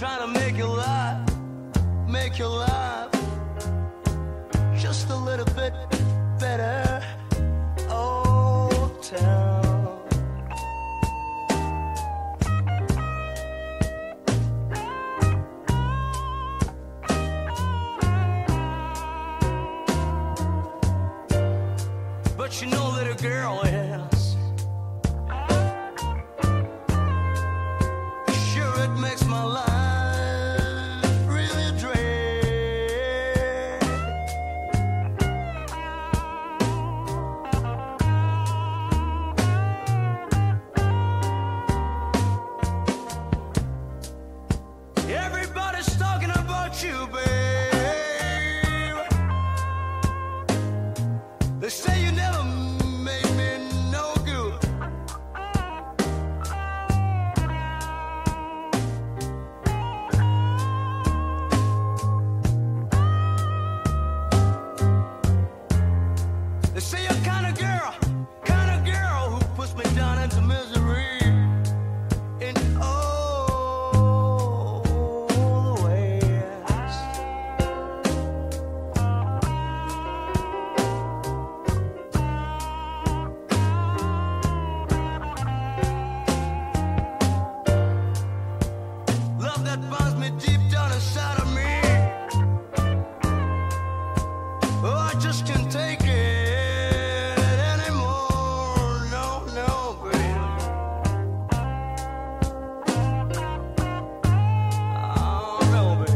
trying to make you laugh just a little bit better. Old town. But you know, little girl, yes, sure it makes my life really dread. Everybody's talking about you, babe. They say you never made me no good. They say you're kind of girl who puts me down into misery in all the ways. Love that binds me deep down inside of me. Oh, I just can't take it anymore. No, no, baby. Oh, no, baby.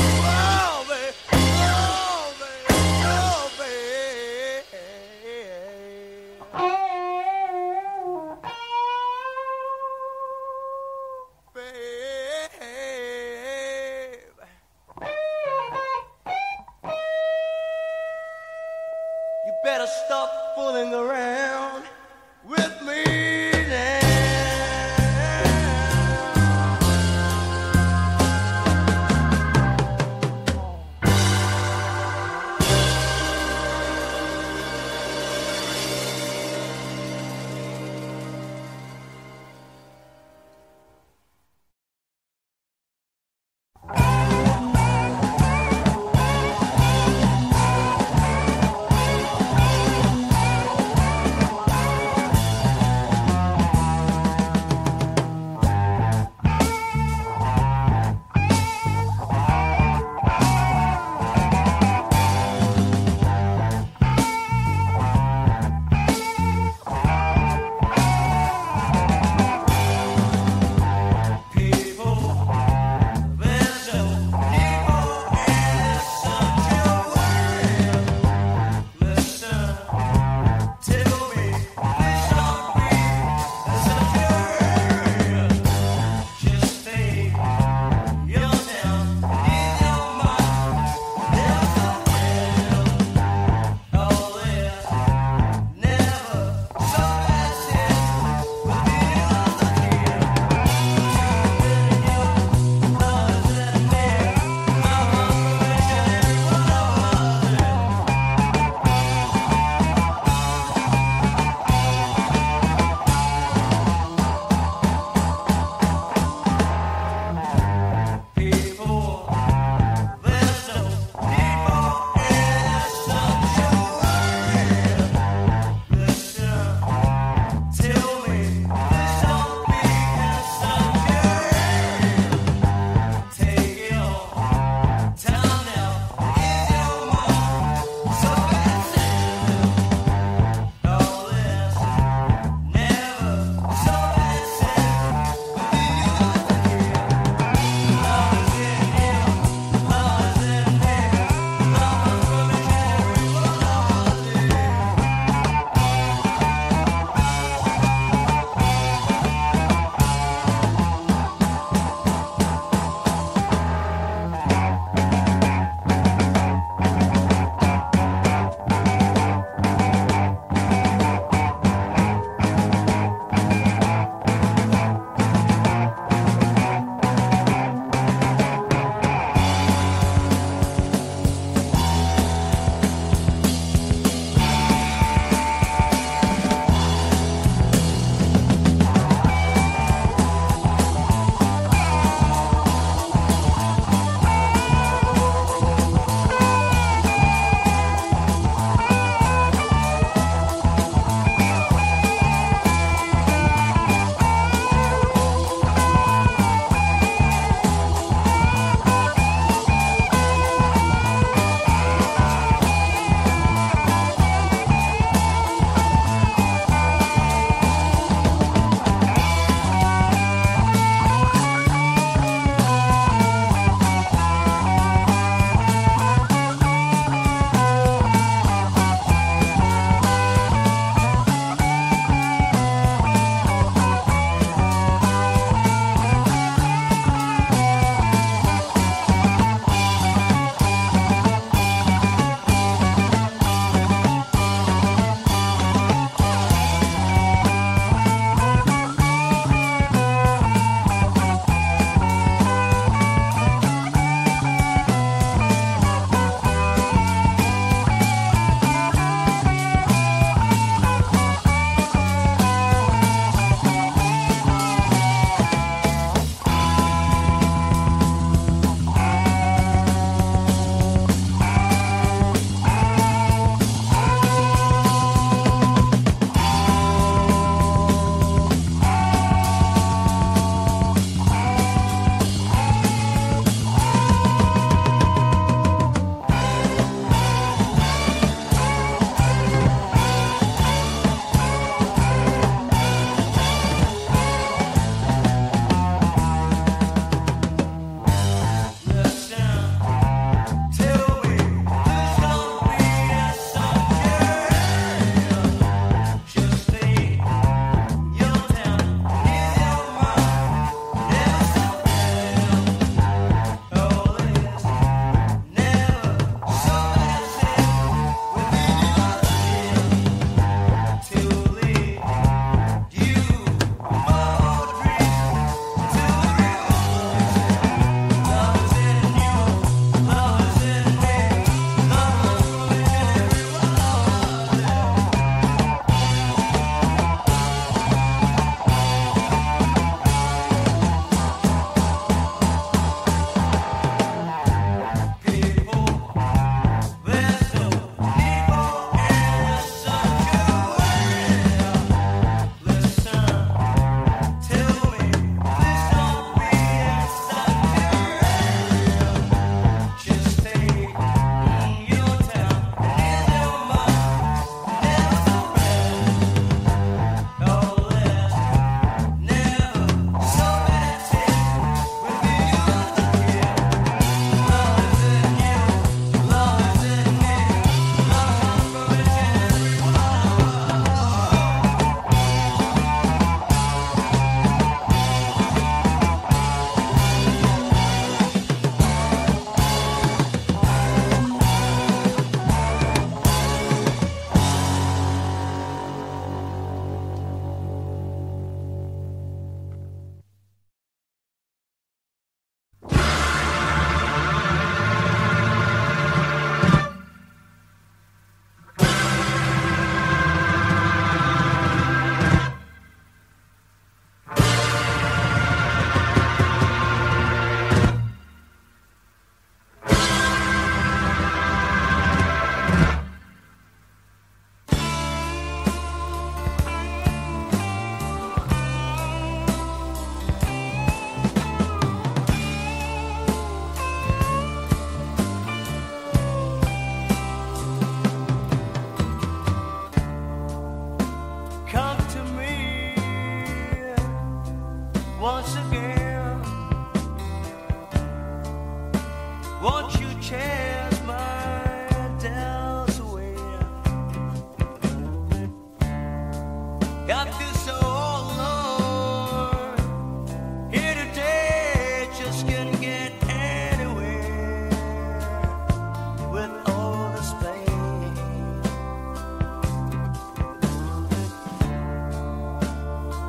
yeah. You better stop fooling around with me now.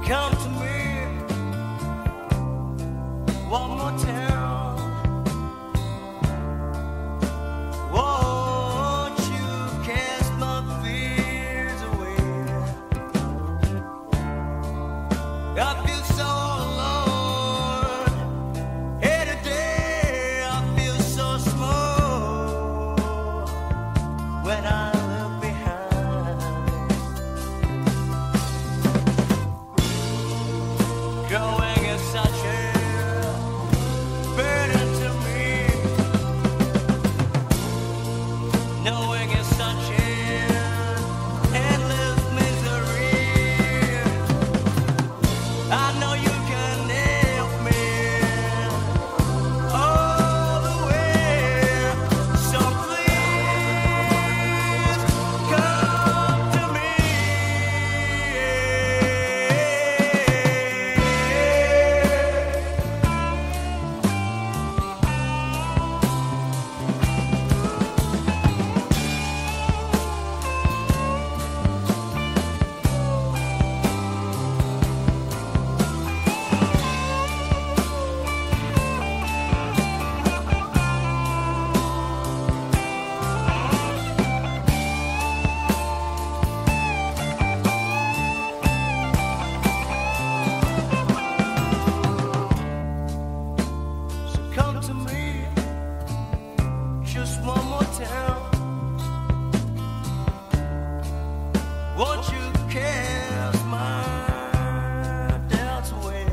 Come to me one more time. Won't you cast my fears away? I feel so alone. Here today, I feel so small when I look behind. Growing is such a burden to me. Knowing is such an endless misery. I know you can help me all the way. So please come to me. So come to me just one more time. Won't you cast my doubts away?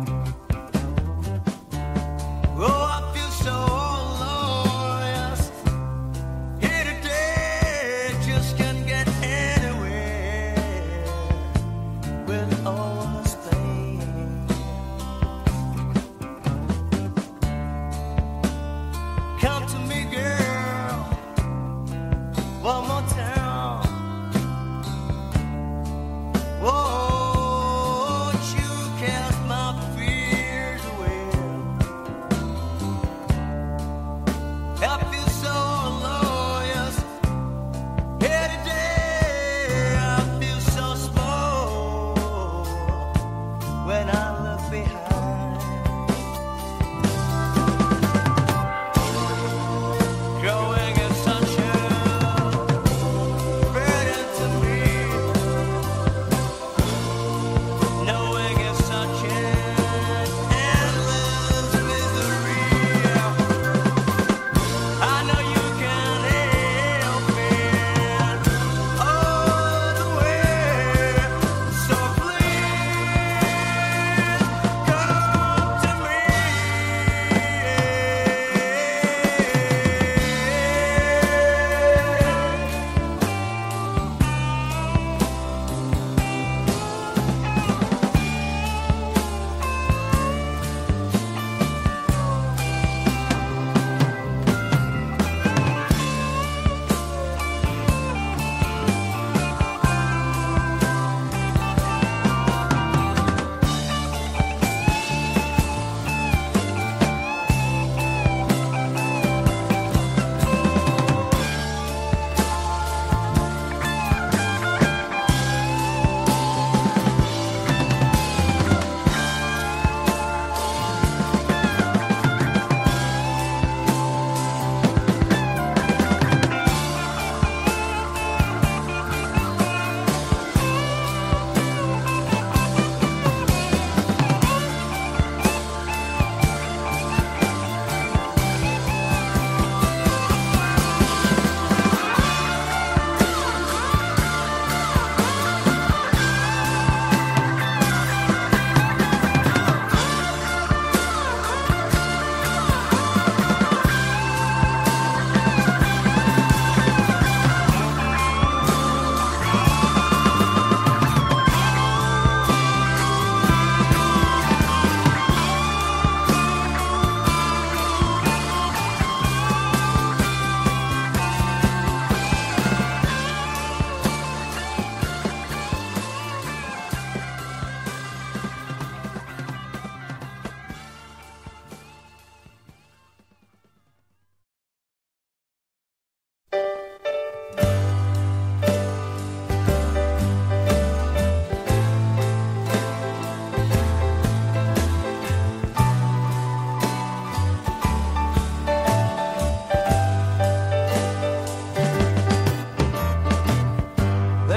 Oh, I feel so alone, yes. Here today, just can't get anywhere with all this pain. Come to me, girl, one more time.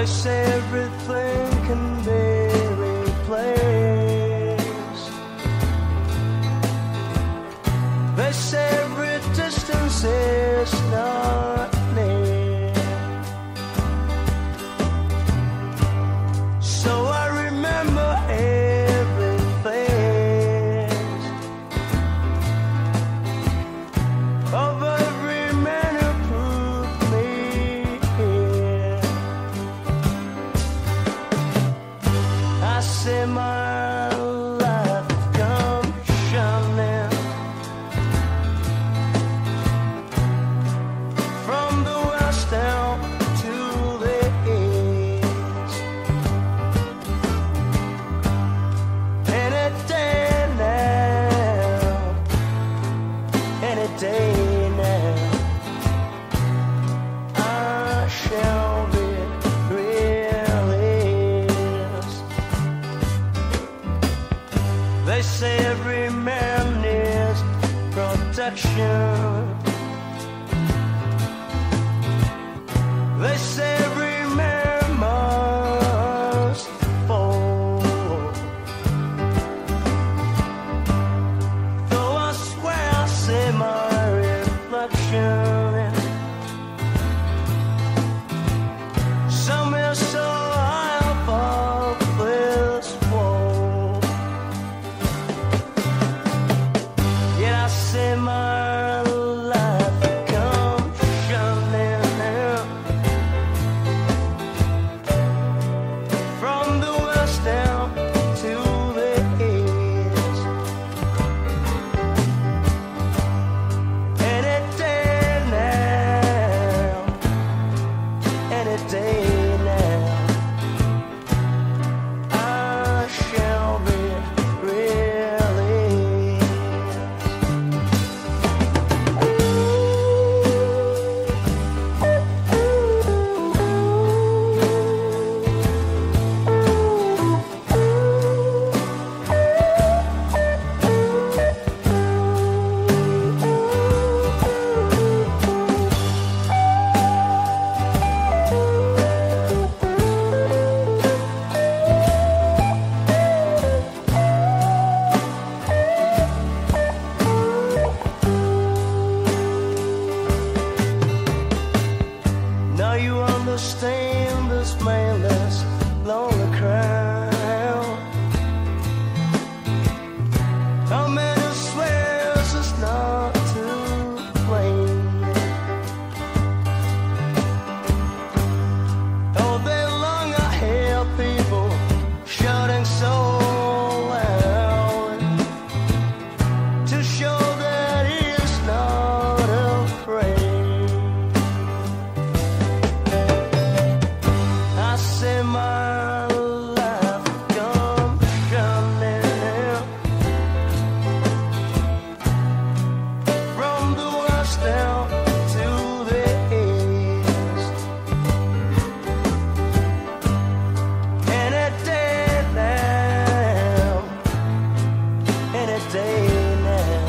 They say everything can be replaced. They say every distance is not near. So I remember every face of every man who proved me here. I see my life come shining from the west down to the east. Any day now, any day now, I shall be released. They say every man needs protection. They say every man must fall. Though I swear I see my reflection. Somewhere so high above this wall. Yet I see my life come shining out from the west down to the east. Any day now, any day now, I shall be released. Now you understand this mindless, lonely crowd. How many swears it's not to blame? All day long I hear people shouting so loud to show that he is not afraid. I see my life come shining out from the west down to the east. Any day now, any day now,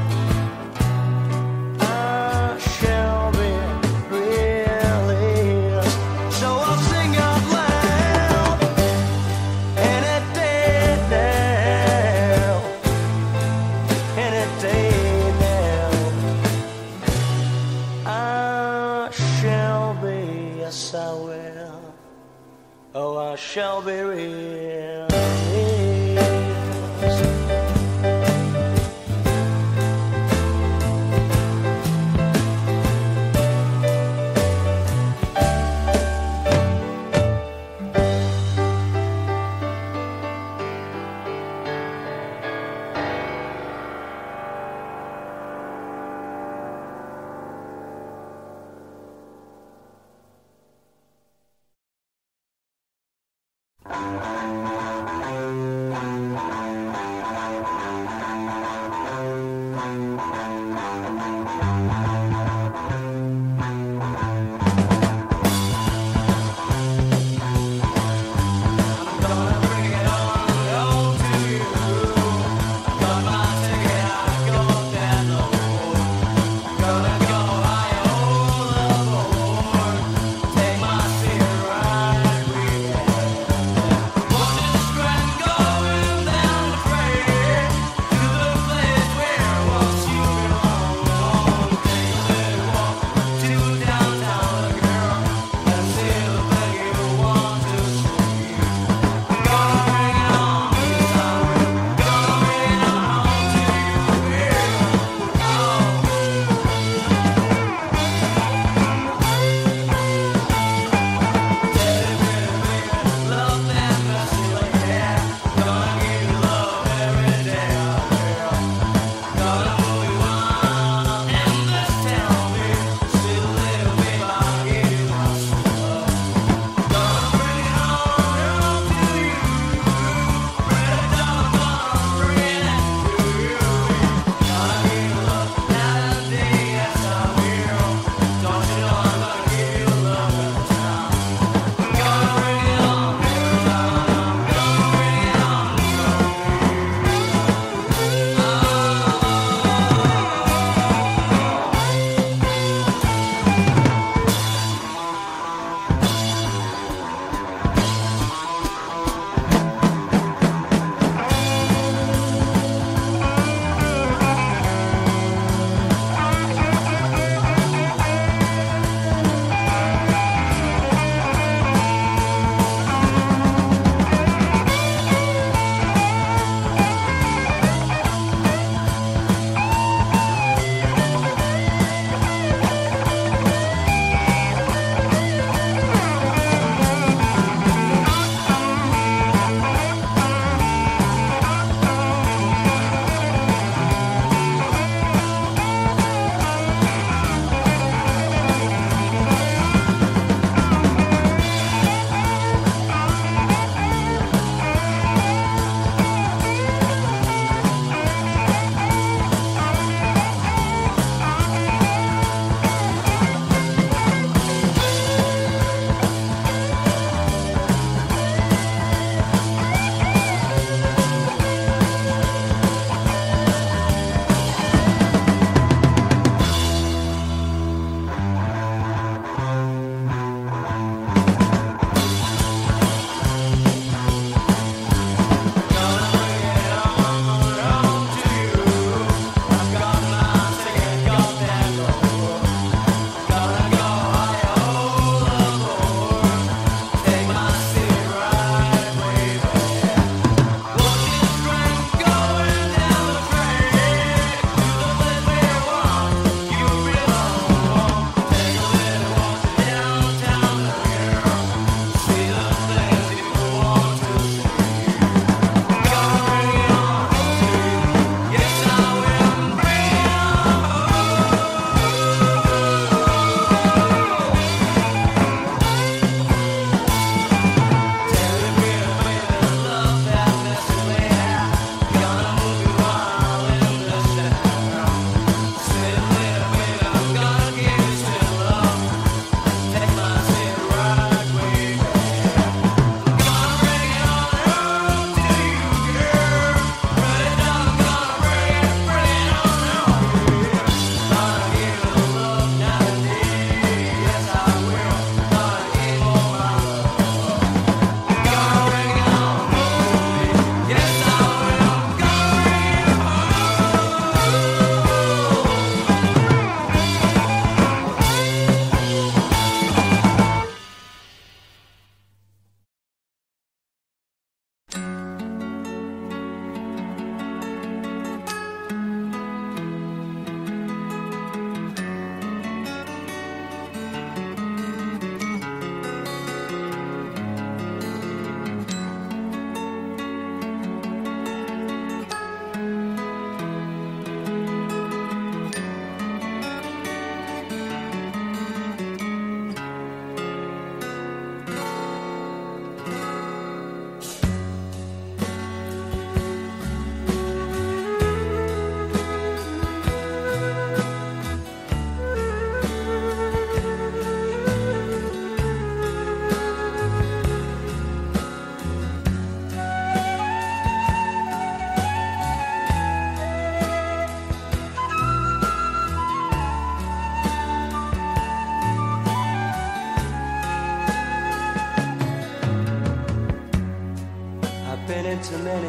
I shall be released. So I'll sing out loud. Any day now, any day now, I shall be, yes I will. Oh, I shall be released.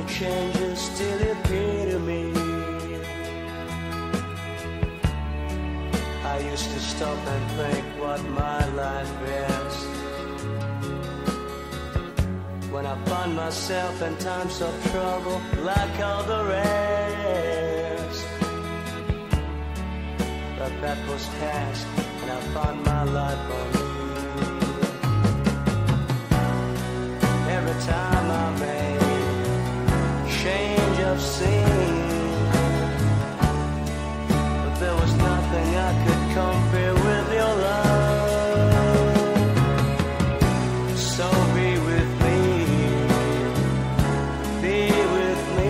changes still appear to me. I used to stop and think what my life is. When I find myself in times of trouble like all the rest. But that was past, and I found my life on you. Every time I made change of scene, but there was nothing I could compare with your love. So be with me, be with me.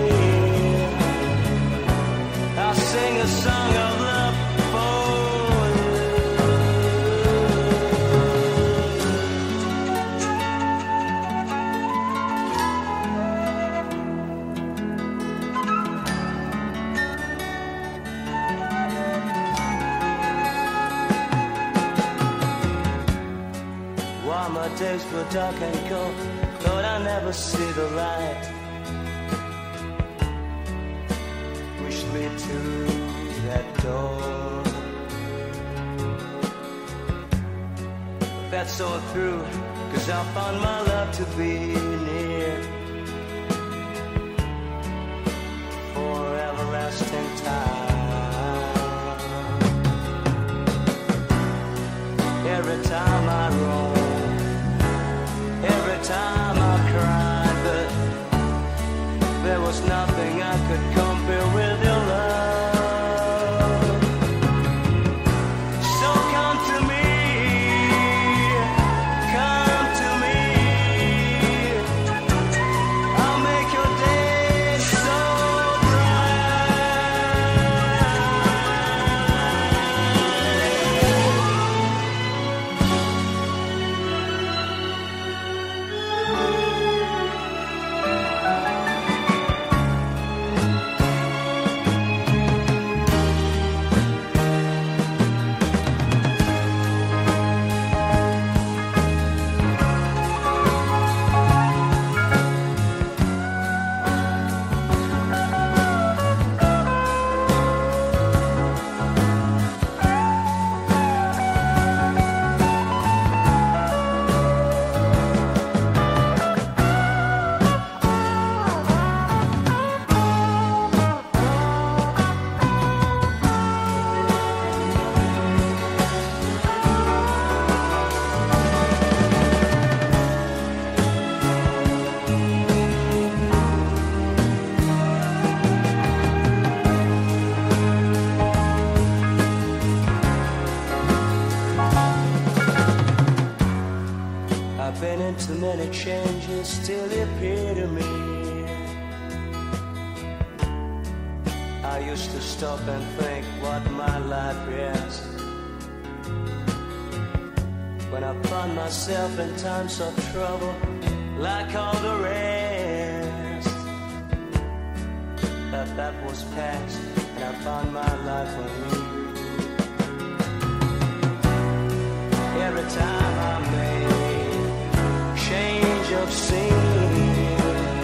I'll sing a song of love for my days were dark and cold, thought I'd never see the light which lead to that door. But that's all through, 'cause I found my love to be near for everlasting time. Every time I roam, every time I cried, but there was nothing I could compare with your love. So come to me, come to me. I'll make your day so I've been into many changes, still appear to me. I used to stop and think what my life is. When I found myself in times of trouble, like all the rest. But that was past, and I found my life on you. Every time I made change of scene,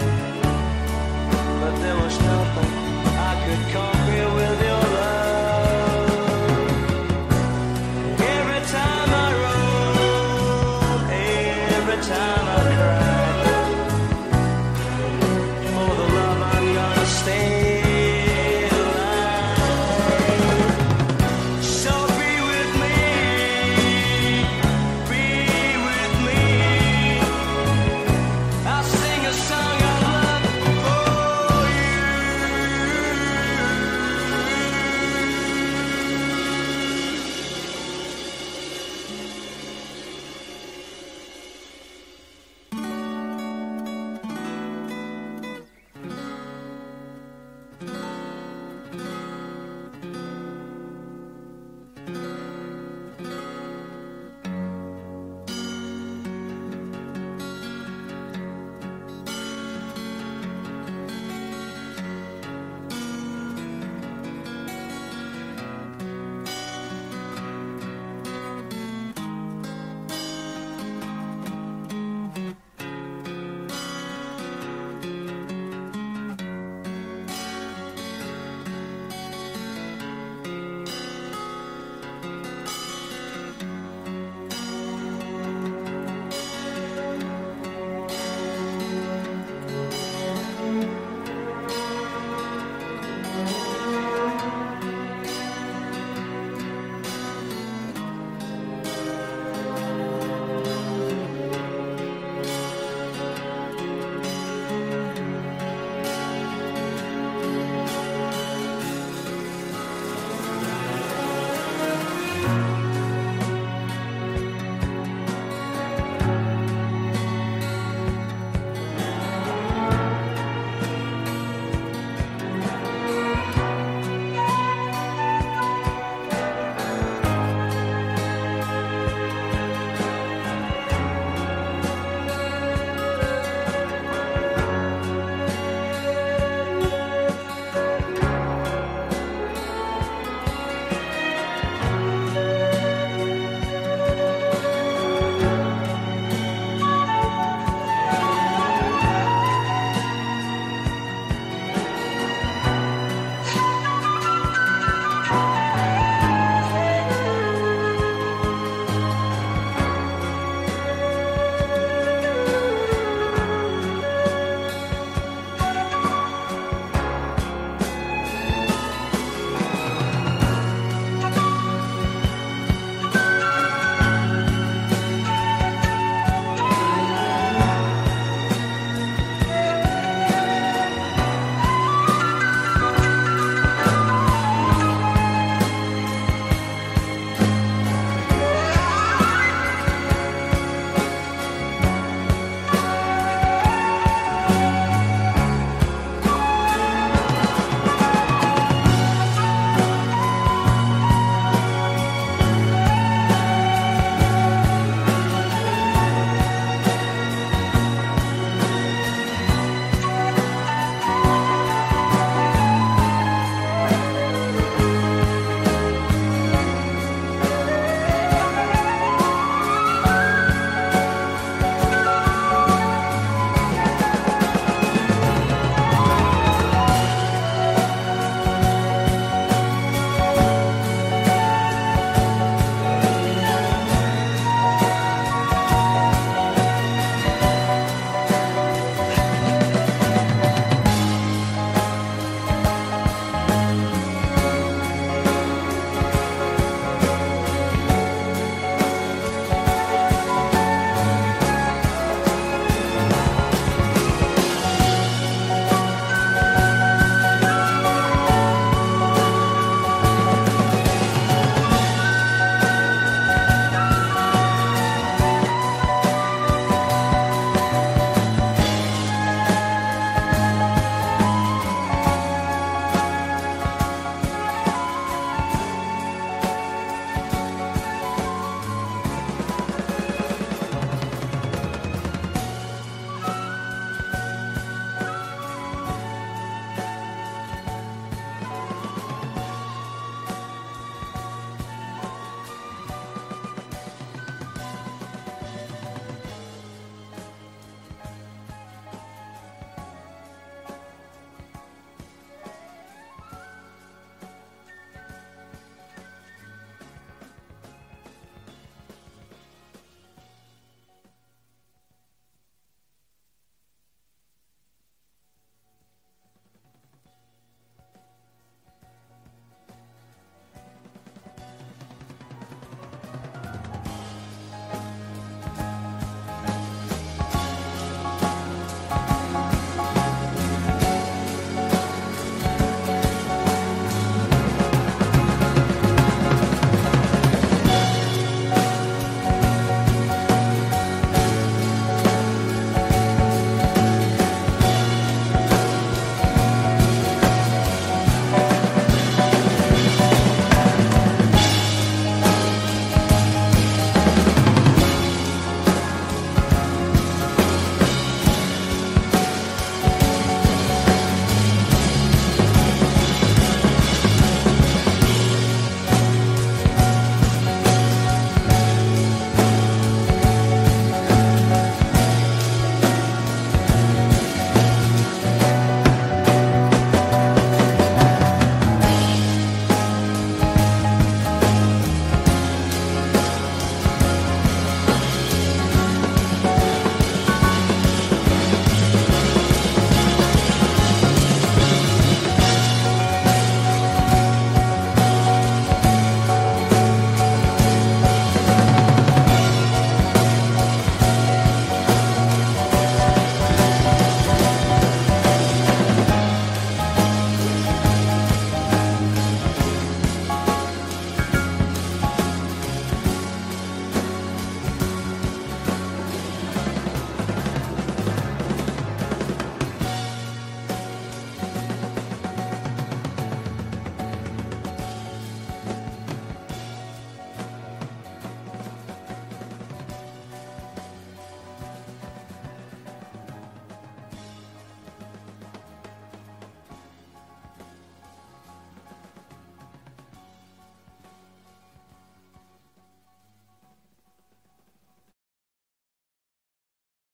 but there was nothing I could compare with your love. Every time I roam, every time I cry, for the love I'm gonna stay.